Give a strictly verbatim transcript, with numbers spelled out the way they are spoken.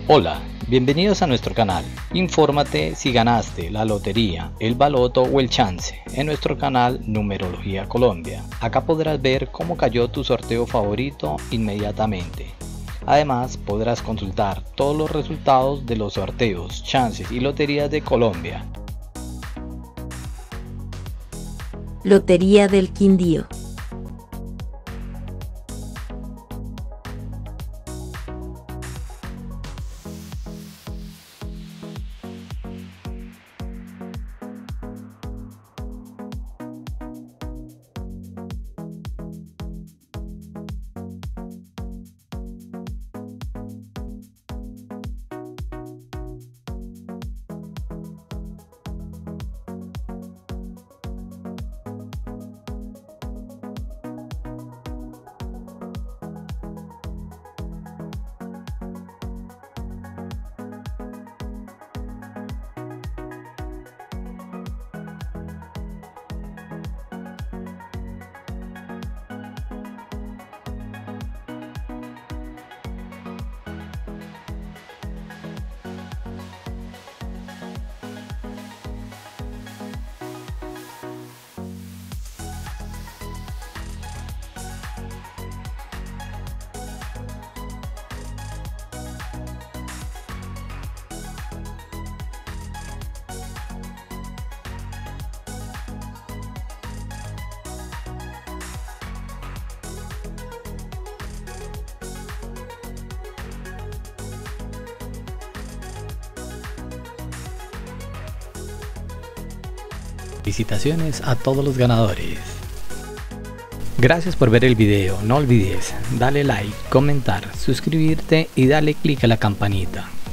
Hola, bienvenidos a nuestro canal. Infórmate si ganaste la lotería, el baloto o el chance en nuestro canal Numerología Colombia. Acá podrás ver cómo cayó tu sorteo favorito inmediatamente. Además, podrás consultar todos los resultados de los sorteos, chances y loterías de Colombia. Lotería del Quindío. Felicitaciones a todos los ganadores. Gracias por ver el video. No olvides darle like, comentar, suscribirte y darle clic a la campanita.